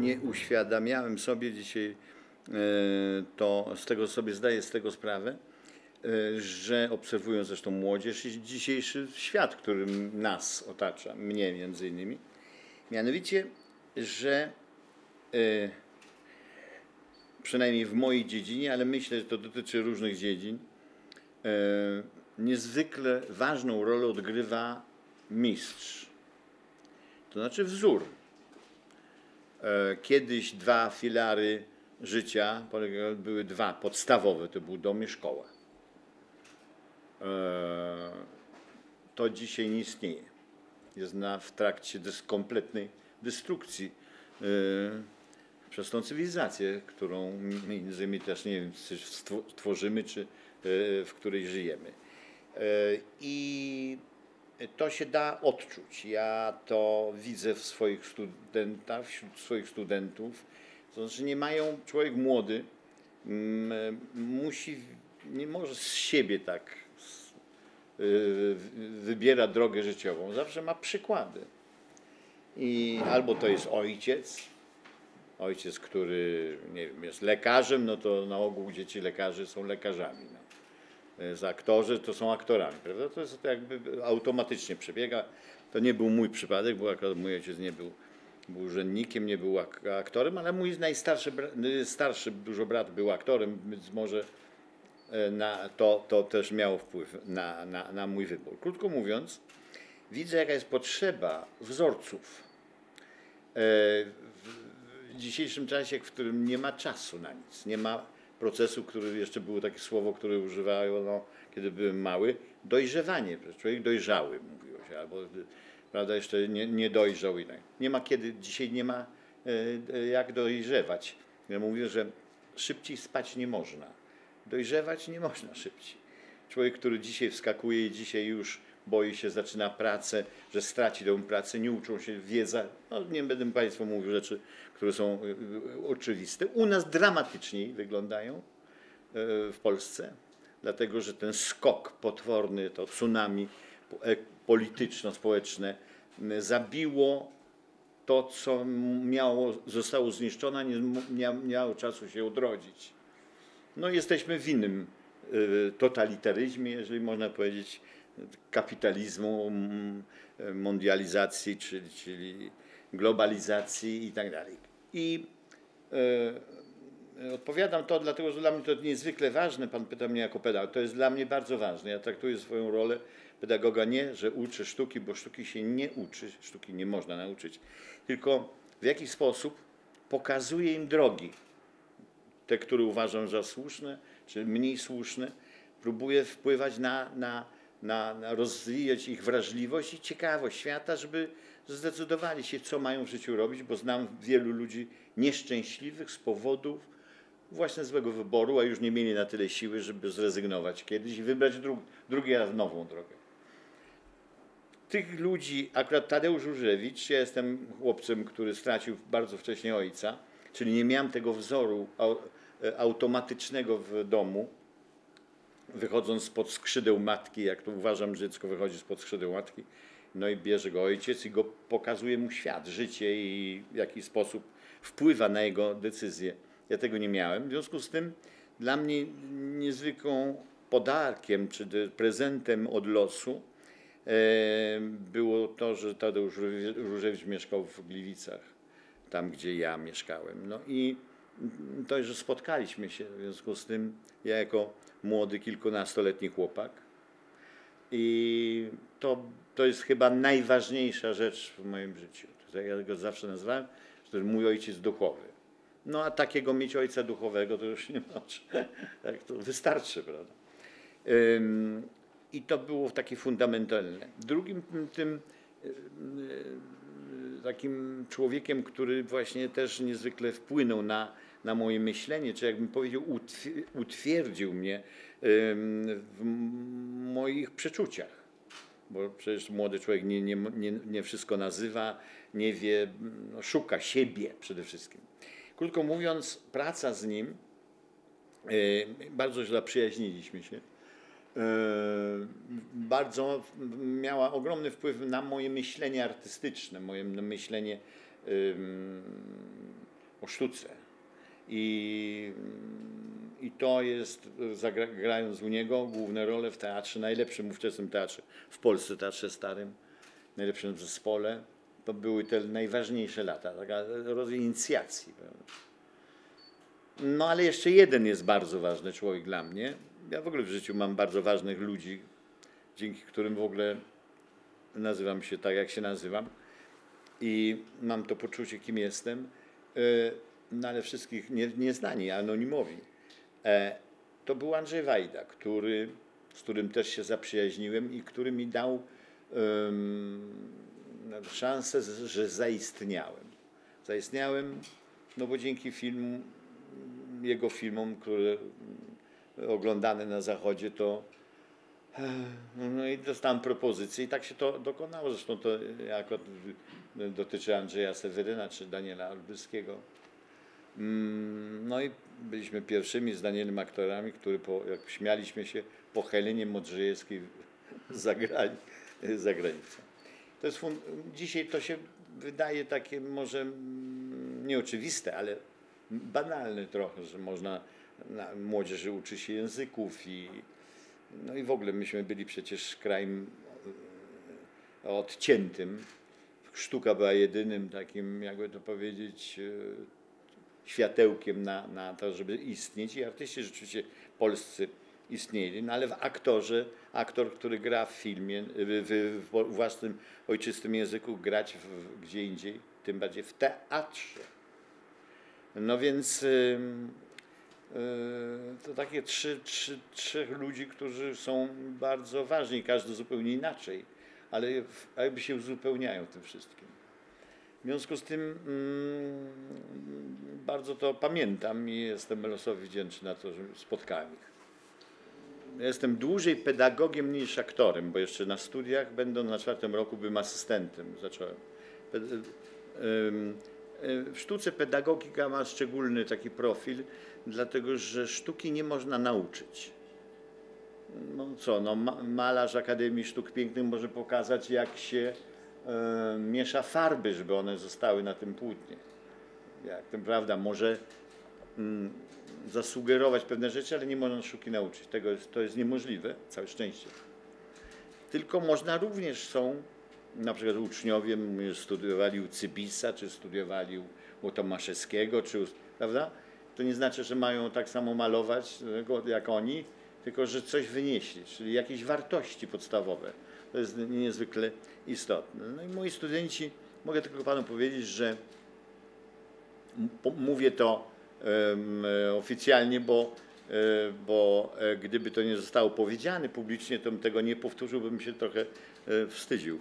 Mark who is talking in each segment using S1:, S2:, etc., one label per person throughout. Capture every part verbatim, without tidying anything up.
S1: nie uświadamiałem sobie dzisiaj, to z tego sobie zdaję z tego sprawę, że obserwując zresztą młodzież i dzisiejszy świat, którym nas otacza, mnie między innymi, mianowicie, że przynajmniej w mojej dziedzinie, ale myślę, że to dotyczy różnych dziedzin, niezwykle ważną rolę odgrywa mistrz, to znaczy wzór. Kiedyś dwa filary życia były dwa podstawowe, to był dom i szkoła. To dzisiaj nie istnieje. Jest na, w trakcie dys, kompletnej destrukcji przez tą cywilizację, którą między innymi też nie wiem, czy tworzymy, czy w której żyjemy. I to się da odczuć. Ja to widzę w swoich studentach, wśród swoich studentów. To znaczy nie mają, człowiek młody musi, nie może z siebie tak wybiera drogę życiową. Zawsze ma przykłady. I albo to jest ojciec, ojciec, który nie wiem, jest lekarzem, no to na ogół dzieci lekarzy są lekarzami. No. Jest aktorzy, to są aktorami, prawda? To jest to jakby automatycznie przebiega. To nie był mój przypadek, bo akurat mój ojciec nie był, był urzędnikiem, nie był aktorem, ale mój najstarszy, starszy dużo brat był aktorem, więc może na to, to też miało wpływ na, na, na mój wybór. Krótko mówiąc, widzę, jaka jest potrzeba wzorców w dzisiejszym czasie, w którym nie ma czasu na nic, nie ma procesu, który jeszcze było takie słowo, które używają, no, kiedy byłem mały, dojrzewanie. Człowiek dojrzały, mówiło się, albo prawda, jeszcze nie, nie dojrzał i tak. Nie ma kiedy, dzisiaj nie ma e, jak dojrzewać. Ja mówię, że szybciej spać nie można. Dojrzewać nie można szybciej. Człowiek, który dzisiaj wskakuje i dzisiaj już boi się, zaczyna pracę, że straci tę pracę, nie uczą się, wiedza. No, nie będę Państwu mówił rzeczy, które są oczywiste. U nas dramatycznie wyglądają w Polsce, dlatego że ten skok potworny, to tsunami polityczno-społeczne zabiło to, co miało, zostało zniszczone, nie miało czasu się odrodzić. No, jesteśmy w innym totalitaryzmie, jeżeli można powiedzieć, kapitalizmu, mondializacji, czyli, czyli globalizacji i tak dalej. I e, odpowiadam to dlatego, że dla mnie to niezwykle ważne. Pan pyta mnie jako pedagog. To jest dla mnie bardzo ważne. Ja traktuję swoją rolę pedagoga nie, że uczę sztuki, bo sztuki się nie uczy, sztuki nie można nauczyć, tylko w jaki sposób pokazuję im drogi. Te, które uważam za słuszne, czy mniej słuszne. Próbuję wpływać na, na, na, na rozwijać ich wrażliwość i ciekawość świata, żeby zdecydowali się, co mają w życiu robić, bo znam wielu ludzi nieszczęśliwych z powodu właśnie złego wyboru, a już nie mieli na tyle siły, żeby zrezygnować kiedyś i wybrać dru drugi raz nową drogę. Tych ludzi, akurat Tadeusz Różewicz, ja jestem chłopcem, który stracił bardzo wcześnie ojca, czyli nie miałem tego wzoru automatycznego w domu, wychodząc spod skrzydeł matki, jak to uważam, że dziecko wychodzi spod skrzydeł matki, no i bierze go ojciec i go pokazuje mu świat, życie i w jaki sposób wpływa na jego decyzje. Ja tego nie miałem. W związku z tym dla mnie niezwykłą podarkiem czy prezentem od losu było to, że Tadeusz Różewicz mieszkał w Gliwicach, tam gdzie ja mieszkałem. No i to, że spotkaliśmy się, w związku z tym ja jako młody, kilkunastoletni chłopak. I to, to jest chyba najważniejsza rzecz w moim życiu. Ja go zawsze nazywałem, że to jest mój ojciec duchowy. No a takiego mieć ojca duchowego to już nie ma. Tak, to wystarczy, prawda? Ym, I to było takie fundamentalne. Drugim tym yy, takim człowiekiem, który właśnie też niezwykle wpłynął na, na moje myślenie, czy jakbym powiedział, utwierdził mnie w moich przeczuciach. Bo przecież młody człowiek nie, nie, nie, nie wszystko nazywa, nie wie, no, szuka siebie przede wszystkim. Krótko mówiąc, praca z nim, bardzo źle zaprzyjaźniliśmy się, bardzo miała ogromny wpływ na moje myślenie artystyczne, moje myślenie o sztuce. I, i to jest, zagra, grając u niego główne role w teatrze, najlepszym ówczesnym teatrze w Polsce, teatrze starym, najlepszym zespole. To były te najważniejsze lata, taka rodzaj inicjacji. No ale jeszcze jeden jest bardzo ważny człowiek dla mnie. Ja w ogóle w życiu mam bardzo ważnych ludzi, dzięki którym w ogóle nazywam się tak, jak się nazywam. I mam to poczucie, kim jestem. No ale wszystkich nie, nieznani, anonimowi. To był Andrzej Wajda, który, z którym też się zaprzyjaźniłem i który mi dał um, szansę, że zaistniałem. Zaistniałem, no bo dzięki filmu, jego filmom, które oglądane na Zachodzie, to no i dostałem propozycję i tak się to dokonało. Zresztą to jako dotyczy Andrzeja Seweryna czy Daniela Olbryskiego. No i byliśmy pierwszymi z Danielem aktorami, którzy, po, jak śmialiśmy się, po Helenie Modrzejewskiej zagrali za granicą. To jest fun- Dzisiaj to się wydaje takie może nieoczywiste, ale banalne trochę, że można, na, młodzież uczy się języków i no i w ogóle myśmy byli przecież krajem odciętym. Sztuka była jedynym takim, jakby to powiedzieć, światełkiem na, na to, żeby istnieć i artyści rzeczywiście polscy istnieli, no ale w aktorze, aktor, który gra w filmie, w, w własnym ojczystym języku, grać w, gdzie indziej, tym bardziej w teatrze. No więc yy, yy, to takie trzy, trzy, trzech ludzi, którzy są bardzo ważni, każdy zupełnie inaczej, ale jakby się uzupełniają tym wszystkim. W związku z tym mm, bardzo to pamiętam i jestem losowi wdzięczny na to, że spotkałem ich. Jestem dłużej pedagogiem niż aktorem, bo jeszcze na studiach, będąc na czwartym roku, byłem asystentem. Zacząłem. W sztuce pedagogika ma szczególny taki profil, dlatego że sztuki nie można nauczyć. No co, no, malarz Akademii Sztuk Pięknych może pokazać, jak się e, miesza farby, żeby one zostały na tym płótnie. Jak to prawda, może mm, zasugerować pewne rzeczy, ale nie można sztuki nauczyć. Tego jest, to jest niemożliwe, całe szczęście. Tylko można również, są na przykład uczniowie studiowali u Cybisa, czy studiowali u Tomaszewskiego, czy, prawda? To nie znaczy, że mają tak samo malować jak oni, tylko że coś wynieśli, czyli jakieś wartości podstawowe. To jest niezwykle istotne. No i moi studenci, mogę tylko panu powiedzieć, że mówię to um, oficjalnie, bo, bo gdyby to nie zostało powiedziane publicznie, to bym tego nie powtórzył, bym się trochę wstydził.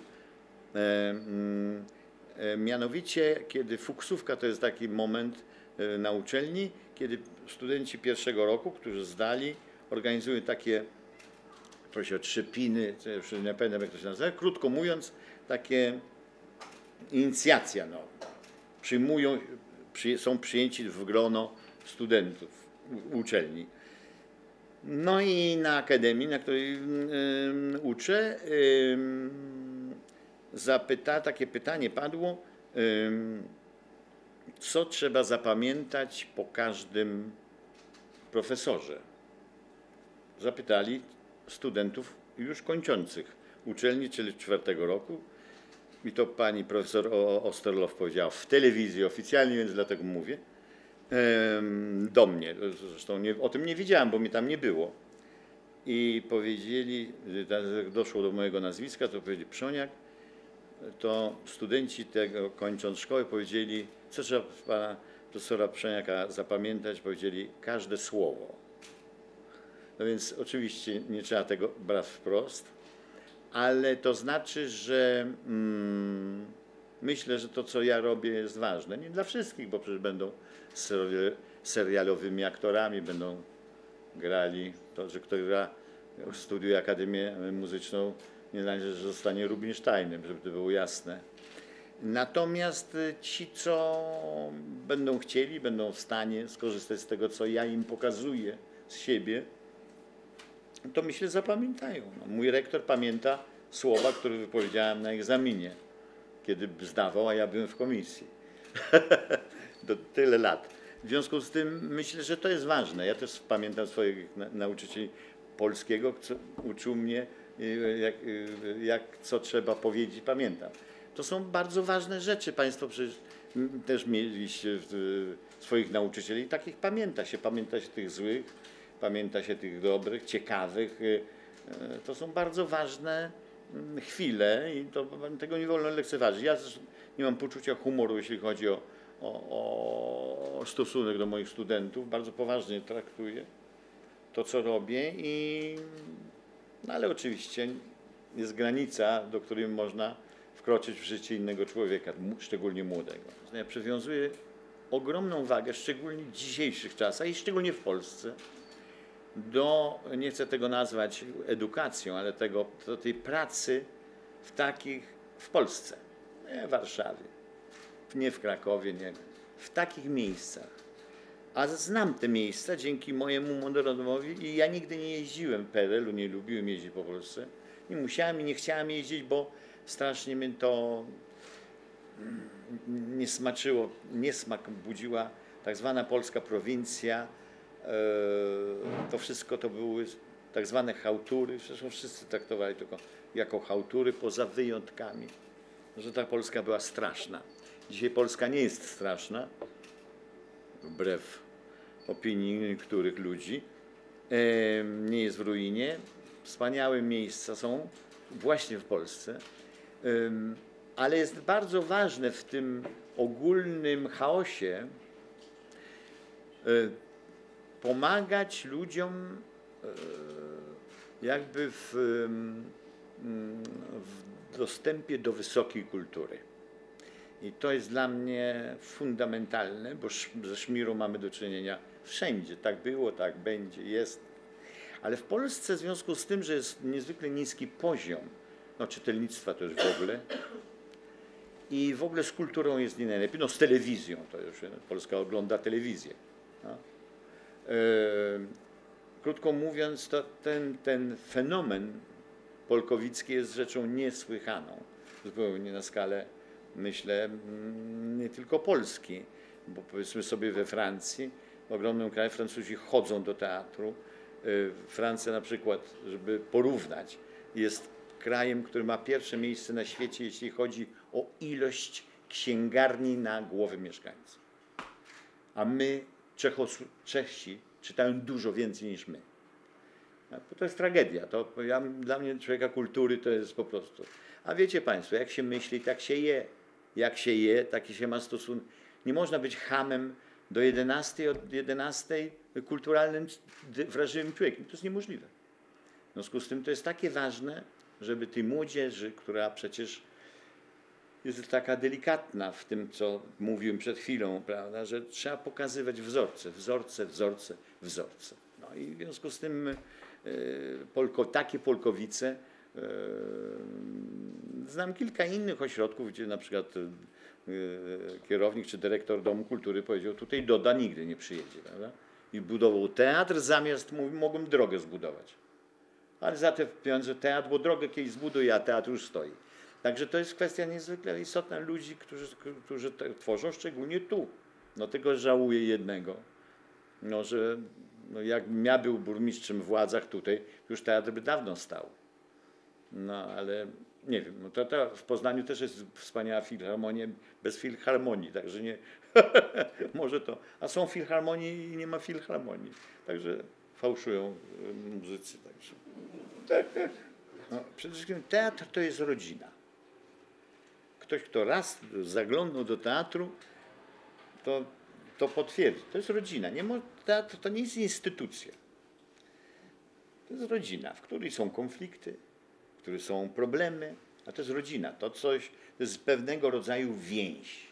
S1: Mianowicie, kiedy fuksówka to jest taki moment na uczelni, kiedy studenci pierwszego roku, którzy zdali, organizują takie, to się trzepiny, nie pamiętam jak to się nazywa, krótko mówiąc, takie inicjacja, no. Przyjmują, przy, są przyjęci w grono studentów uczelni. No i na akademii, na której y, uczę, y, zapyta, takie pytanie padło, y, co trzeba zapamiętać po każdym profesorze. Zapytali studentów już kończących uczelni, czyli czwartego roku. I to pani profesor Osterloff powiedziała w telewizji oficjalnie, więc dlatego mówię, do mnie. Zresztą nie, o tym nie wiedziałem, bo mnie tam nie było. I powiedzieli, doszło do mojego nazwiska, to powiedzieli Przoniak, to studenci tego, kończąc szkołę, powiedzieli, co trzeba pana profesora Przoniaka zapamiętać, powiedzieli każde słowo. No więc oczywiście nie trzeba tego brać wprost, ale to znaczy, że mm, myślę, że to, co ja robię, jest ważne. Nie dla wszystkich, bo przecież będą serialowymi aktorami, będą grali. To, że ktoś gra, studiuje Akademię Muzyczną, nie znaczy, że zostanie Rubinsteinem, żeby to było jasne. Natomiast ci, co będą chcieli, będą w stanie skorzystać z tego, co ja im pokazuję z siebie, to myślę zapamiętają. No, mój rektor pamięta słowa, które wypowiedziałem na egzaminie, kiedy zdawał, a ja byłem w komisji. do tyle lat. W związku z tym myślę, że to jest ważne. Ja też pamiętam swoich na, nauczycieli polskiego, co uczył mnie, jak, jak co trzeba powiedzieć, pamiętam. To są bardzo ważne rzeczy. Państwo przecież też mieliście swoich nauczycieli i takich pamięta się. Pamięta się tych złych, pamięta się tych dobrych, ciekawych. To są bardzo ważne chwile i to, tego nie wolno lekceważyć. Ja nie mam poczucia humoru, jeśli chodzi o, o, o stosunek do moich studentów. Bardzo poważnie traktuję to, co robię, i, no ale oczywiście jest granica, do której można wkroczyć w życie innego człowieka, szczególnie młodego. Ja przywiązuję ogromną wagę, szczególnie w dzisiejszych czasach i szczególnie w Polsce, do, nie chcę tego nazwać edukacją, ale tego, do tej pracy w takich, w Polsce, nie w Warszawie, nie w Krakowie, nie, w takich miejscach. A znam te miejsca dzięki mojemu młodorodomowi i ja nigdy nie jeździłem P R L u, nie lubiłem jeździć po Polsce. Nie musiałem i nie chciałem jeździć, bo strasznie mnie to nie smaczyło, niesmak budziła tak zwana polska prowincja. To wszystko to były tak zwane chałtury, zresztą wszyscy traktowali tylko jako chałtury, poza wyjątkami, że ta Polska była straszna. Dzisiaj Polska nie jest straszna, wbrew opinii niektórych ludzi, nie jest w ruinie. Wspaniałe miejsca są właśnie w Polsce, ale jest bardzo ważne w tym ogólnym chaosie pomagać ludziom jakby w, w dostępie do wysokiej kultury. I to jest dla mnie fundamentalne, bo ze szmirą mamy do czynienia wszędzie. Tak było, tak będzie, jest. Ale w Polsce w związku z tym, że jest niezwykle niski poziom, no czytelnictwa to już w ogóle, i w ogóle z kulturą jest nie najlepiej, no z telewizją, to już Polska ogląda telewizję. No. E, krótko mówiąc, to ten, ten fenomen polkowicki jest rzeczą niesłychaną, zupełnie na skalę, myślę, nie tylko Polski, bo powiedzmy sobie we Francji, w ogromnym kraju, Francuzi chodzą do teatru. Francja na przykład, żeby porównać, jest krajem, który ma pierwsze miejsce na świecie, jeśli chodzi o ilość księgarni na głowę mieszkańców. A my, Czechos, Czesi, czytają dużo więcej niż my. To jest tragedia. To ja, dla mnie, człowieka kultury, to jest po prostu. A wiecie Państwo, jak się myśli, tak się je. Jak się je, taki się ma stosunek. Nie można być chamem do jedenastej, od jedenastej kulturalnym, wrażliwym człowiekiem. To jest niemożliwe. W związku z tym to jest takie ważne, żeby tej młodzieży, która przecież jest taka delikatna w tym, co mówiłem przed chwilą, prawda, że trzeba pokazywać wzorce, wzorce, wzorce, wzorce. No i w związku z tym y, Polko, takie Polkowice, y, znam kilka innych ośrodków, gdzie na przykład y, kierownik czy dyrektor Domu Kultury powiedział, tutaj Doda nigdy nie przyjedzie, prawda? I budował teatr, zamiast, mówi, mogłem drogę zbudować. Ale za te pieniądze teatr, bo drogę kiedyś zbuduje, a teatr już stoi. Także to jest kwestia niezwykle istotna ludzi, którzy, którzy tworzą, szczególnie tu. No tego żałuję jednego, no, że no, jakbym ja był burmistrzem w władzach tutaj, już teatr by dawno stał. No ale nie wiem, no to, to w Poznaniu też jest wspaniała filharmonia bez filharmonii, także nie, może to, a są filharmonie i nie ma filharmonii, także fałszują muzycy. Także. No, przede wszystkim teatr to jest rodzina. Ktoś, kto raz zaglądał do teatru, to, to potwierdzi. To jest rodzina. Nie ma, teatr to nie jest instytucja. To jest rodzina, w której są konflikty, w której są problemy, a to jest rodzina. To coś, to jest pewnego rodzaju więź.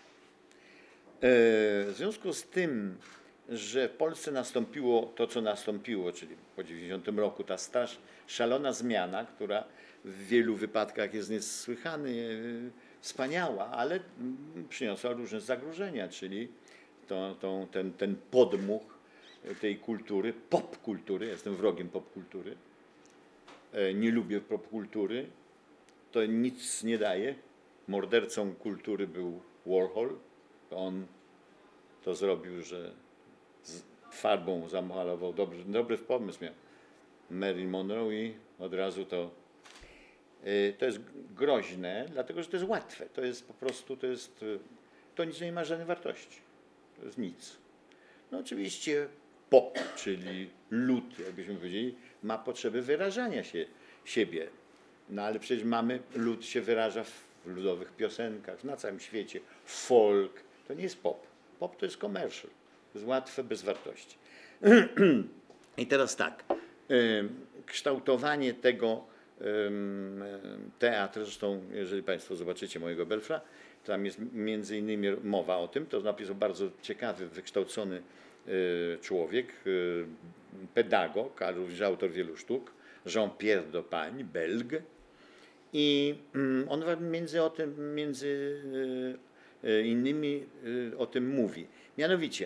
S1: W związku z tym, że w Polsce nastąpiło to, co nastąpiło, czyli po dziewięćdziesiątym roku, ta staż, szalona zmiana, która w wielu wypadkach jest niesłychanie wspaniała, ale przyniosła różne zagrożenia, czyli to, to, ten, ten podmuch tej kultury, popkultury, jestem wrogiem popkultury, nie lubię popkultury, to nic nie daje. Mordercą kultury był Warhol, on to zrobił, że z farbą zamalował, dobry, dobry pomysł miał Marilyn Monroe i od razu to, y, to jest groźne, dlatego że to jest łatwe, to jest po prostu, to jest, to nic nie ma żadnej wartości, to jest nic. No oczywiście pop, czyli lud, jakbyśmy powiedzieli, ma potrzeby wyrażania się siebie. No ale przecież mamy, lud się wyraża w ludowych piosenkach na całym świecie. Folk to nie jest pop. Pop to jest commercial. To jest łatwe, bez wartości. I teraz tak, kształtowanie tego teatru, zresztą jeżeli Państwo zobaczycie mojego Belfra, tam jest między innymi mowa o tym, to napisał bardzo ciekawy, wykształcony człowiek, pedagog, ale również autor wielu sztuk, Jean-Pierre Daupagne, Belg. I on między, o tym, między innymi o tym mówi. Mianowicie,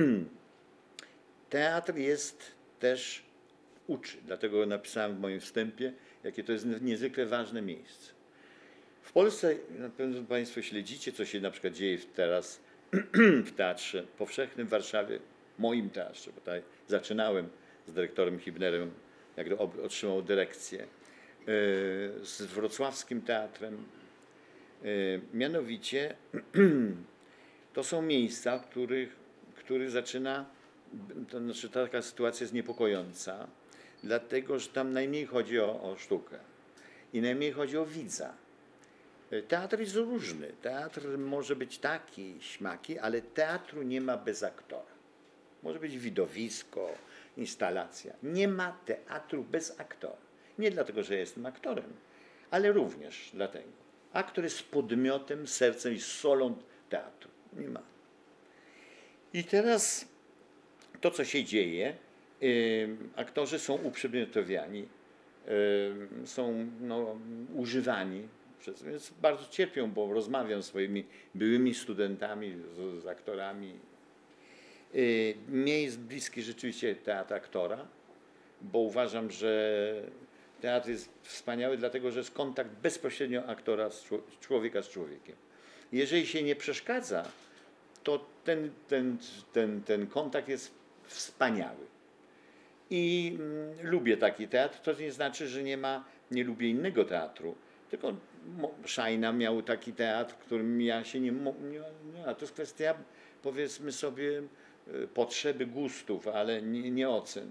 S1: teatr jest też, uczy, dlatego napisałem w moim wstępie, jakie to jest niezwykle ważne miejsce. W Polsce, na pewno Państwo śledzicie, co się na przykład dzieje teraz w Teatrze Powszechnym w Warszawie, moim teatrze, bo tutaj zaczynałem z dyrektorem Hibnerem, jak otrzymał dyrekcję, z wrocławskim teatrem. Mianowicie to są miejsca, w których, których zaczyna, to znaczy taka sytuacja jest niepokojąca, dlatego że tam najmniej chodzi o, o sztukę i najmniej chodzi o widza. Teatr jest różny. Teatr może być taki, śmaki, ale teatru nie ma bez aktora. Może być widowisko, instalacja. Nie ma teatru bez aktora. Nie dlatego, że ja jestem aktorem, ale również dlatego. Aktor jest podmiotem, sercem i solą teatru. Nie ma. I teraz to, co się dzieje, yy, aktorzy są uprzedmiotowiani, yy, są no, używani. Przez, więc bardzo cierpią, bo rozmawiam z swoimi byłymi studentami, z, z aktorami. Yy, mnie jest bliski rzeczywiście teatr aktora, bo uważam, że teatr jest wspaniały, dlatego że jest kontakt bezpośrednio aktora, z człowieka z człowiekiem. Jeżeli się nie przeszkadza, to ten, ten, ten, ten kontakt jest wspaniały. I mm, lubię taki teatr, to nie znaczy, że nie ma, nie lubię innego teatru, tylko Szajna miał taki teatr, którym ja się nie, nie, nie to jest kwestia, powiedzmy sobie, potrzeby gustów, ale nie, nie ocen.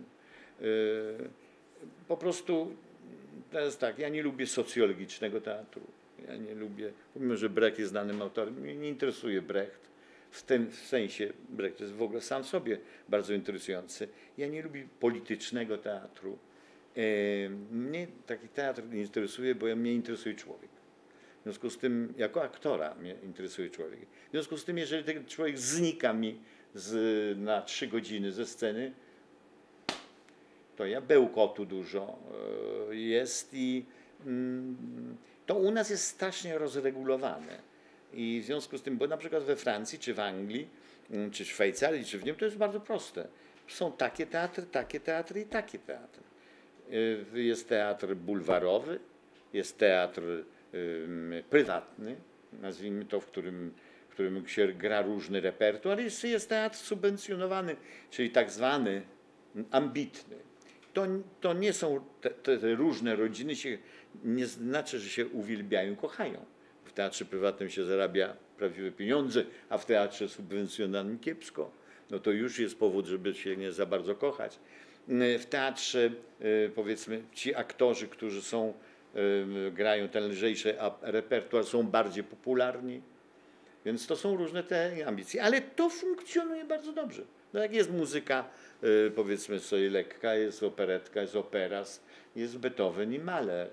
S1: Po prostu to jest tak, ja nie lubię socjologicznego teatru. Ja nie lubię, pomimo że Brecht jest znanym autorem, mnie nie interesuje Brecht. W tym sensie Brecht jest w ogóle sam w sobie bardzo interesujący. Ja nie lubię politycznego teatru. Mnie taki teatr nie interesuje, bo mnie interesuje człowiek. W związku z tym, jako aktora mnie interesuje człowiek. W związku z tym, jeżeli ten człowiek znika mi z, na trzy godziny ze sceny, to ja bełkotu dużo jest i to u nas jest strasznie rozregulowane. I w związku z tym, bo na przykład we Francji, czy w Anglii, czy w Szwajcarii, czy w Niemczech, to jest bardzo proste. Są takie teatry, takie teatry i takie teatry. Jest teatr bulwarowy, jest teatr y, prywatny, nazwijmy to, w którym, w którym się gra różny repertuar, jest, jest teatr subwencjonowany, czyli tak zwany ambitny. To, to nie są te, te, te różne rodziny, się, nie znaczy, że się uwielbiają, kochają. W teatrze prywatnym się zarabia prawdziwe pieniądze, a w teatrze subwencjonowanym kiepsko. No to już jest powód, żeby się nie za bardzo kochać. W teatrze, powiedzmy, ci aktorzy, którzy są, grają ten lżejszy repertuar, są bardziej popularni. Więc to są różne te ambicje. Ale to funkcjonuje bardzo dobrze. No jak jest muzyka, powiedzmy sobie, lekka, jest operetka, jest operas, jest Beethoven i Mahler.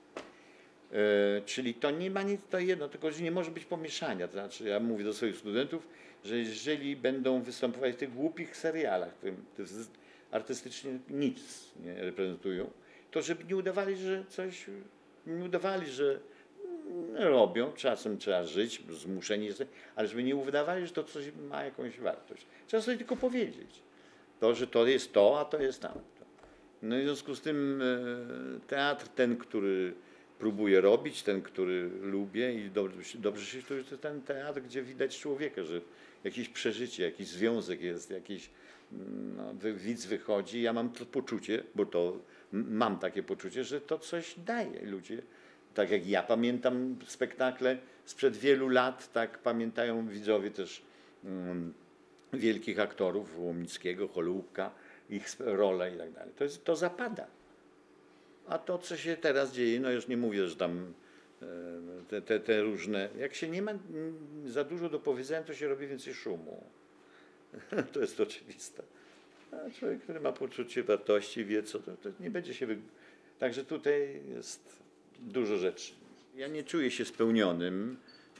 S1: Czyli to nie ma nic, to jedno, tylko że nie może być pomieszania. To znaczy, ja mówię do swoich studentów, że jeżeli będą występować w tych głupich serialach, którym artystycznie nic nie reprezentują, to żeby nie udawali, że coś, nie udawali, że robią, czasem trzeba żyć, zmuszeni jesteś, ale żeby nie udawali, że to coś ma jakąś wartość. Trzeba sobie tylko powiedzieć, to, że to jest to, a to jest tamto. No i w związku z tym teatr, ten, który próbuję robić, ten, który lubię i dobrze, dobrze się to jest ten teatr, gdzie widać człowieka, że jakieś przeżycie, jakiś związek jest, jakiś no, wy- widz wychodzi. Ja mam to poczucie, bo to m- mam takie poczucie, że to coś daje ludzie. Tak jak ja pamiętam spektakle sprzed wielu lat, tak pamiętają widzowie też mm, wielkich aktorów, Łomnickiego, Holubka, ich sp- role i tak dalej. To, jest, to zapada. A to, co się teraz dzieje, no już nie mówię, że tam e, te, te, te różne... Jak się nie ma mm, za dużo do powiedzenia, to się robi więcej szumu. To jest oczywiste. A człowiek, który ma poczucie wartości, wie co, to, to nie będzie się... Wy... Także tutaj jest dużo rzeczy. Ja nie czuję się spełnionym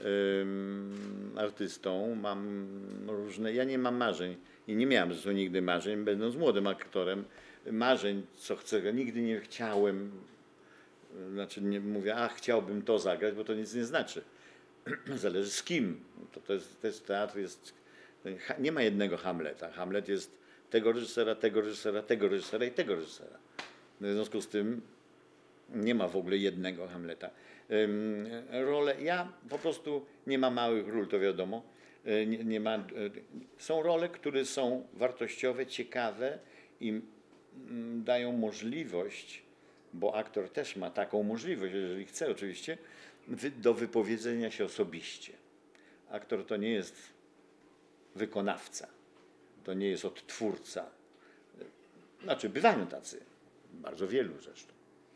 S1: ym, artystą. Mam różne... Ja nie mam marzeń i nie miałem zresztą nigdy marzeń, będąc młodym aktorem. Marzeń, co chcę. Nigdy nie chciałem, znaczy nie mówię, a chciałbym to zagrać, bo to nic nie znaczy. Zależy z kim. To, to, jest, to jest, teatr jest, nie ma jednego Hamleta. Hamlet jest tego reżysera, tego reżysera, tego reżysera i tego reżysera. W związku z tym nie ma w ogóle jednego Hamleta. Ym, role, ja po prostu nie ma małych ról, to wiadomo. Y, Nie, nie ma, y, są role, które są wartościowe, ciekawe i mm, dają możliwość, bo aktor też ma taką możliwość, jeżeli chce oczywiście, wy- do wypowiedzenia się osobiście. Aktor to nie jest wykonawca, to nie jest odtwórca. Znaczy bywają tacy, bardzo wielu zresztą.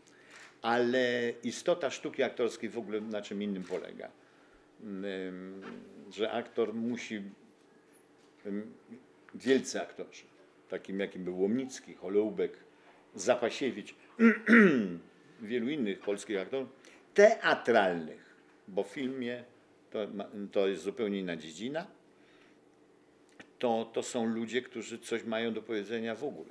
S1: Ale istota sztuki aktorskiej w ogóle na czym innym polega. Ym, Że aktor musi, ym, wielcy aktorzy, takim jakim był Łomnicki, Holoubek, Zapasiewicz, wielu innych polskich aktorów, teatralnych, bo w filmie to, ma, to jest zupełnie inna dziedzina, to, to są ludzie, którzy coś mają do powiedzenia w ogóle.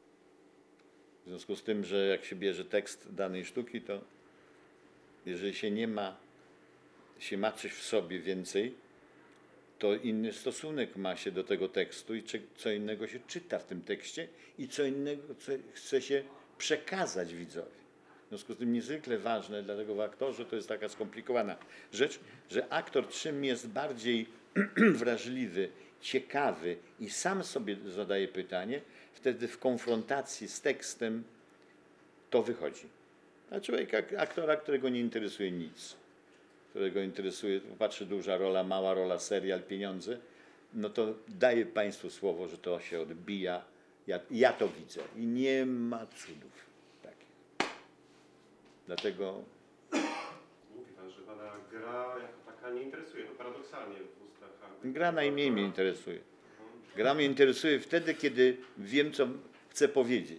S1: W związku z tym, że jak się bierze tekst danej sztuki, to jeżeli się nie ma, się ma coś w sobie więcej, to inny stosunek ma się do tego tekstu i czy- co innego się czyta w tym tekście i co innego co chce się przekazać widzowi. W związku z tym niezwykle ważne, dlatego w aktorze to jest taka skomplikowana rzecz, że aktor czym jest bardziej wrażliwy, ciekawy i sam sobie zadaje pytanie, wtedy w konfrontacji z tekstem to wychodzi. A człowiek jak aktora, którego nie interesuje nic, którego interesuje, patrzy duża rola, mała rola, serial, pieniądze, no to daję Państwu słowo, że to się odbija. Ja, ja to widzę i nie ma cudów takich. Dlatego
S2: Mówi pan, że pana gra jako taka nie interesuje, to paradoksalnie w ustach. jakby-
S1: gra najmniej mnie interesuje. Gra mnie interesuje wtedy, kiedy wiem, co chcę powiedzieć.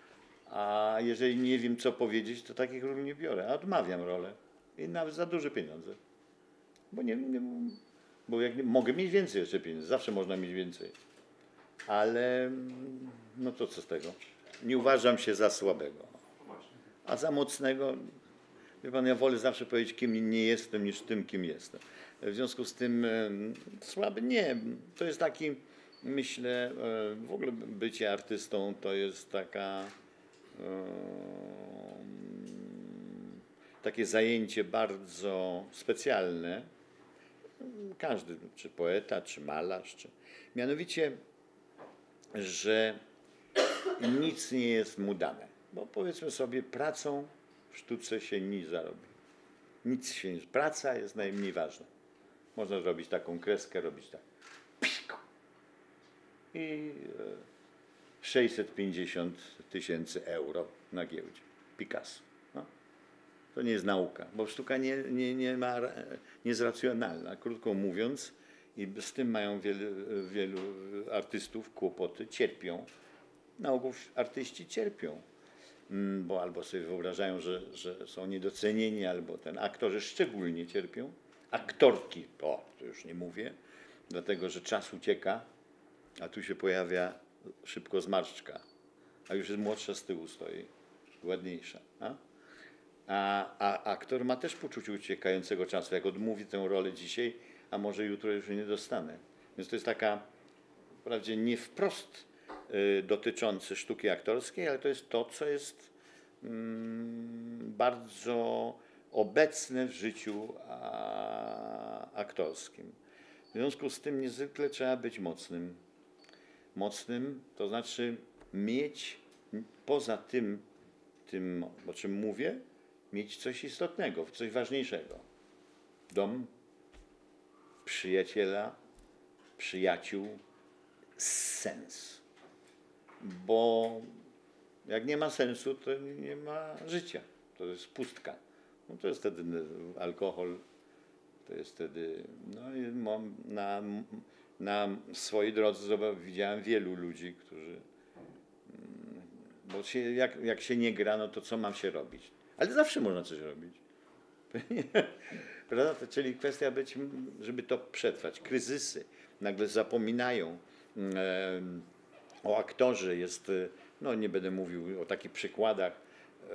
S1: A jeżeli nie wiem, co powiedzieć, to takich ról nie biorę. A odmawiam rolę. I nawet za duże pieniądze. Bo nie, nie bo jak nie, mogę mieć więcej jeszcze pieniędzy. Zawsze można mieć więcej. Ale no to co z tego? Nie uważam się za słabego.
S2: Właśnie.
S1: A za mocnego, wie pan, ja wolę zawsze powiedzieć, kim nie jestem, niż tym, kim jestem. W związku z tym e, słaby nie. To jest taki, myślę, e, w ogóle bycie artystą to jest taka e, takie zajęcie bardzo specjalne. Każdy, czy poeta, czy malarz, czy... mianowicie, że nic nie jest mu dane. Bo powiedzmy sobie, pracą w sztuce się nic zarobi. Nic się nie... Praca jest najmniej ważna. Można zrobić taką kreskę, robić tak. Psik. I e, sześćset pięćdziesiąt tysięcy euro na giełdzie. Picasso. No. To nie jest nauka, bo sztuka nie, nie, nie, ma, nie jest racjonalna. Krótko mówiąc, i z tym mają wielu, wielu artystów kłopoty, cierpią. Na ogół artyści cierpią, bo albo sobie wyobrażają, że, że są niedocenieni, albo ten aktorzy szczególnie cierpią. Aktorki, o, to już nie mówię, dlatego że czas ucieka, a tu się pojawia szybko zmarszczka, a już jest młodsza z tyłu stoi, ładniejsza. A? A, a aktor ma też poczucie uciekającego czasu. Jak odmówi tę rolę dzisiaj, a może jutro już jej nie dostanę. Więc to jest taka, wprawdzie nie wprost y, dotyczące sztuki aktorskiej, ale to jest to, co jest mm, bardzo obecne w życiu a, aktorskim. W związku z tym niezwykle trzeba być mocnym. Mocnym, to znaczy mieć poza tym, tym, o czym mówię, mieć coś istotnego, coś ważniejszego. Dom, przyjaciela, przyjaciół, sens. Bo jak nie ma sensu, to nie ma życia. To jest pustka. No to jest wtedy alkohol, to jest wtedy, no i mam na, na swojej drodze widziałem wielu ludzi, którzy, bo się, jak, jak się nie gra, no to co mam się robić? Ale zawsze można coś robić. Prawda? To, czyli kwestia być, żeby to przetrwać. Kryzysy nagle zapominają e, o aktorze. Jest, no nie będę mówił o takich przykładach e,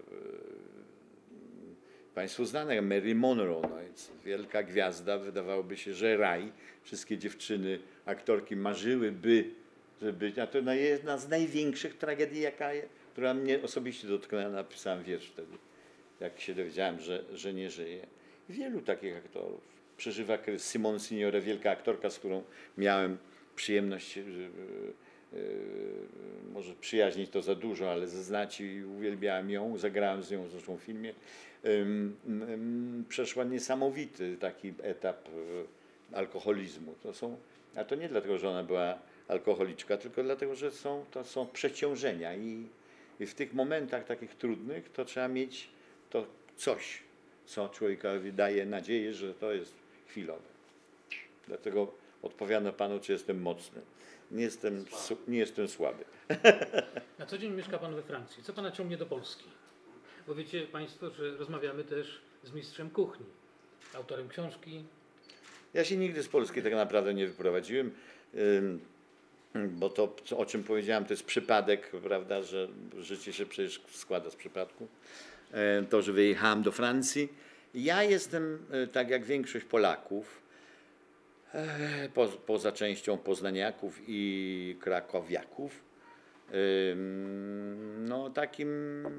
S1: Państwu znanych. Mary Monroe, no jest wielka gwiazda, wydawałoby się, że raj. Wszystkie dziewczyny, aktorki marzyłyby, żeby, a to jedna z największych tragedii, jaka, która mnie osobiście dotknęła. Napisałem wiersz wtedy, jak się dowiedziałem, że, że nie żyje. Wielu takich aktorów przeżywa kryzys. Simone Signore, wielka aktorka, z którą miałem przyjemność, yy, yy, może przyjaźnić to za dużo, ale znać i uwielbiałem ją, zagrałem z nią zresztą w filmie. Yy, yy, przeszła niesamowity taki etap yy, alkoholizmu. To są, a to nie dlatego, że ona była alkoholiczka, tylko dlatego, że są, to są przeciążenia i, i w tych momentach takich trudnych to trzeba mieć to coś, co człowiekowi daje nadzieję, że to jest chwilowe. Dlatego odpowiadam panu, czy jestem mocny. Nie jestem, nie jestem słaby.
S3: Na co dzień mieszka pan we Francji. Co pana ciągnie do Polski? Bo wiecie państwo, że rozmawiamy też z mistrzem kuchni, autorem książki.
S1: Ja się nigdy z Polski tak naprawdę nie wyprowadziłem, bo to, o czym powiedziałem, to jest przypadek, prawda, że życie się przecież składa z przypadku. To, że wyjechałem do Francji. Ja jestem, tak jak większość Polaków, po, poza częścią poznaniaków i krakowiaków, no takim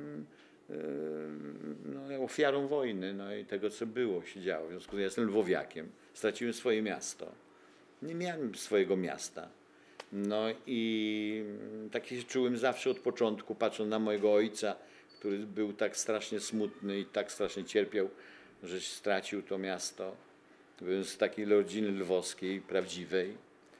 S1: no, ofiarą wojny, no i tego, co było, się działo. W związku z tym ja jestem lwowiakiem. Straciłem swoje miasto. Nie miałem swojego miasta. No i tak się czułem zawsze od początku, patrząc na mojego ojca, który był tak strasznie smutny i tak strasznie cierpiał, że stracił to miasto. Byłem z takiej rodziny lwowskiej, prawdziwej.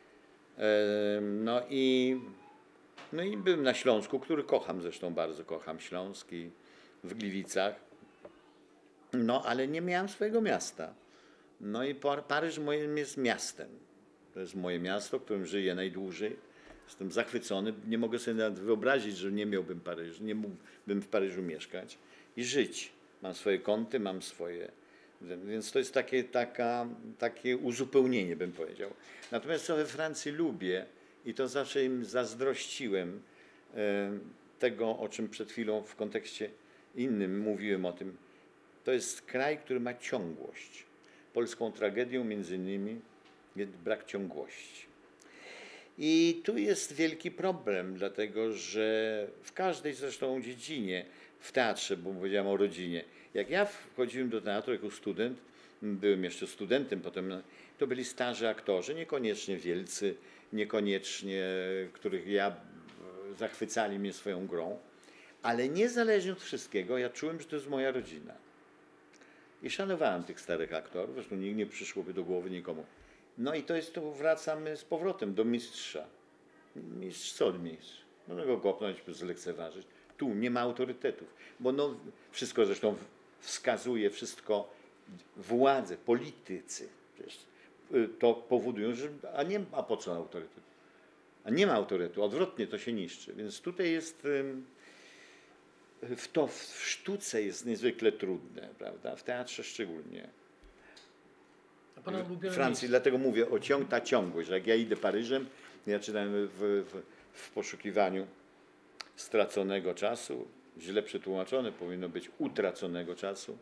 S1: No i, no i byłem na Śląsku, który kocham zresztą, bardzo kocham Śląsk i w Gliwicach. No ale nie miałem swojego miasta. No i Paryż moim jest miastem. To jest moje miasto, w którym żyję najdłużej. Jestem zachwycony. Nie mogę sobie nawet wyobrazić, że nie miałbym Paryżu, nie mógłbym w Paryżu mieszkać i żyć. Mam swoje kąty, mam swoje... Więc to jest takie, taka, takie uzupełnienie, bym powiedział. Natomiast co we Francji lubię i to zawsze im zazdrościłem, tego, o czym przed chwilą w kontekście innym mówiłem o tym, to jest kraj, który ma ciągłość. Polską tragedią między innymi jest brak ciągłości. I tu jest wielki problem, dlatego że w każdej zresztą dziedzinie, w teatrze, bo powiedziałem o rodzinie, jak ja wchodziłem do teatru jako student, byłem jeszcze studentem, potem to byli starzy aktorzy, niekoniecznie wielcy, niekoniecznie, których ja zachwycali mnie swoją grą, ale niezależnie od wszystkiego, ja czułem, że to jest moja rodzina. I szanowałem tych starych aktorów, zresztą nikt nie przyszłoby do głowy nikomu. No i to jest, tu wracamy z powrotem do mistrza. Mistrz co mistrz? Można go kopnąć, zlekceważyć. Tu nie ma autorytetów, bo no, wszystko zresztą wskazuje, wszystko władze, politycy przecież to powodują, że a, nie, a po co autorytet? A nie ma autorytetu, odwrotnie to się niszczy. Więc tutaj jest, w to w sztuce jest niezwykle trudne, prawda? W teatrze szczególnie.
S3: A pana ulubione
S1: W Francji,
S3: miejsce?
S1: dlatego mówię o ciąg, ta ciągłość. Jak ja idę Paryżem, ja czytałem w, w, w poszukiwaniu straconego czasu, źle przetłumaczone, powinno być utraconego czasu.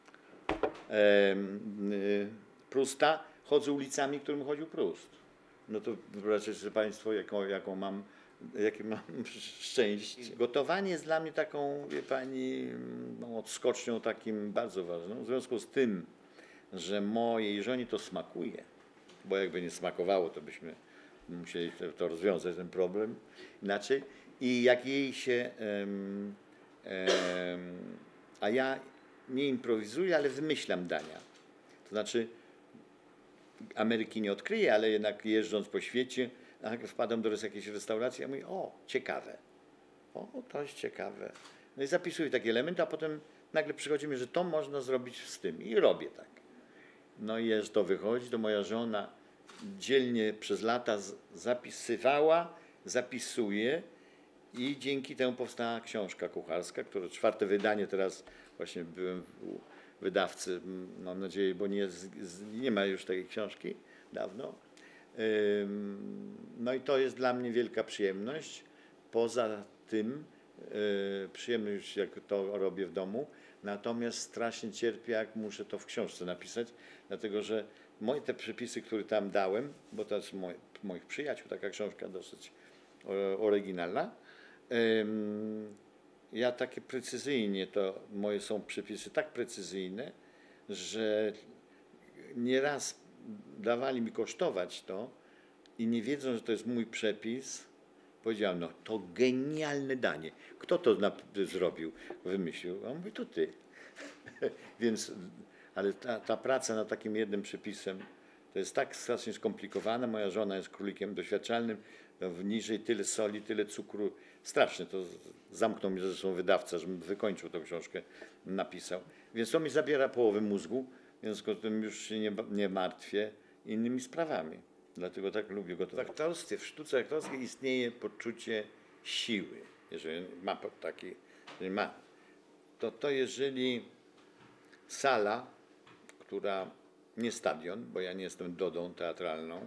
S1: Prusta, chodzę ulicami, którym chodził Prust. No to wyobraźcie sobie państwo, jaką, jaką mam, jakie mam szczęście. Gotowanie jest dla mnie taką, wie pani, no, odskocznią takim bardzo ważną. W związku z tym, że mojej żonie to smakuje, bo jakby nie smakowało, to byśmy musieli to, to rozwiązać, ten problem inaczej. I jak jej się... Em, em, a ja nie improwizuję, ale wymyślam dania. To znaczy Ameryki nie odkryję, ale jednak jeżdżąc po świecie, nagle wpadam do jakiejś restauracji, a mówię, o, ciekawe. O, to jest ciekawe. No i zapisuję taki element, a potem nagle przychodzi mi, że to można zrobić z tym. I robię tak. No i jest to wychodzi, to moja żona dzielnie przez lata zapisywała, zapisuje i dzięki temu powstała książka kucharska, która czwarte wydanie, teraz właśnie byłem u wydawcy, mam nadzieję, bo nie, nie ma już takiej książki dawno. No i to jest dla mnie wielka przyjemność. Poza tym przyjemność, jak to robię w domu, natomiast strasznie cierpię, jak muszę to w książce napisać, dlatego że moje te przepisy, które tam dałem, bo to jest moje, moich przyjaciół, taka książka dosyć oryginalna, ja takie precyzyjnie, to moje są przepisy tak precyzyjne, że nieraz dawali mi kosztować to i nie wiedząc, że to jest mój przepis, powiedziałem, no to genialne danie. Kto to zrobił, wymyślił? A on mówi, to ty. Więc, ale ta, ta praca nad takim jednym przepisem, to jest tak strasznie skomplikowana. Moja żona jest królikiem doświadczalnym, niżej tyle soli, tyle cukru. Strasznie, to zamknął mi zresztą wydawca, żebym wykończył tę książkę, napisał. Więc to mi zabiera połowę mózgu, w związku z tym już się nie, nie martwię innymi sprawami. Dlatego tak lubię gotować. W aktorstwie, w sztuce aktorskiej istnieje poczucie siły. Jeżeli ma taki, jeżeli ma, to to jeżeli sala, która, nie stadion, bo ja nie jestem Dodą teatralną,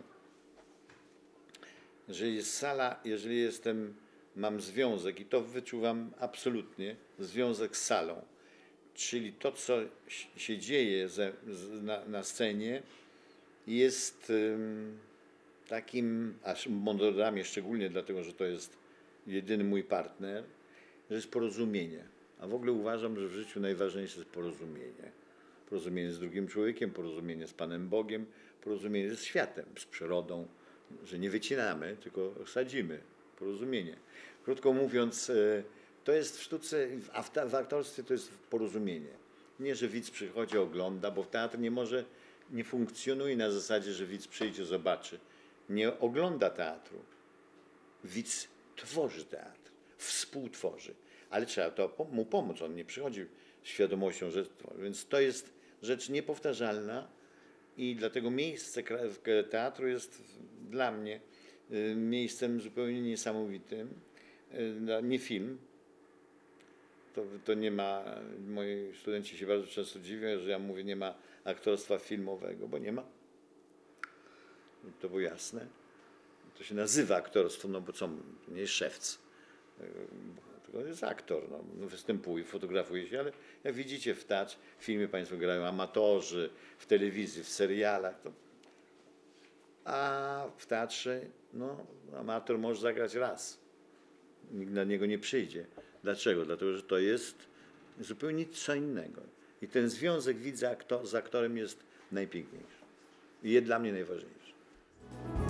S1: że jest sala, jeżeli jestem, mam związek i to wyczuwam absolutnie, związek z salą, czyli to, co się dzieje ze, na, na scenie, jest um, takim, aż monodramie szczególnie dlatego, że to jest jedyny mój partner, że jest porozumienie. A w ogóle uważam, że w życiu najważniejsze jest porozumienie. Porozumienie z drugim człowiekiem, porozumienie z Panem Bogiem, porozumienie ze światem, z przyrodą, że nie wycinamy, tylko sadzimy. Porozumienie. Krótko mówiąc, to jest w sztuce, a w aktorstwie to jest porozumienie. Nie, że widz przychodzi, ogląda, bo teatr nie może, nie funkcjonuje na zasadzie, że widz przyjdzie, zobaczy. Nie ogląda teatru. Widz tworzy teatr, współtworzy. Ale trzeba to mu pomóc. On nie przychodzi z świadomością, że tworzy. Więc to jest rzecz niepowtarzalna i dlatego miejsce teatru jest dla mnie miejscem zupełnie niesamowitym. Nie film. To, to nie ma, moi studenci się bardzo często dziwią, że ja mówię, nie ma aktorstwa filmowego, bo nie ma. To było jasne. To się nazywa aktorstwo, no bo co, nie jest szewc. Tylko jest aktor, no, występuje, fotografuje się, ale jak widzicie w teatrze, w filmie państwo grają amatorzy, w telewizji, w serialach, to... a w teatrze, no, amator może zagrać raz. Nikt na niego nie przyjdzie. Dlaczego? Dlatego, że to jest zupełnie co innego. I ten związek widza z aktorem jest najpiękniejszy. I jest dla mnie najważniejszy.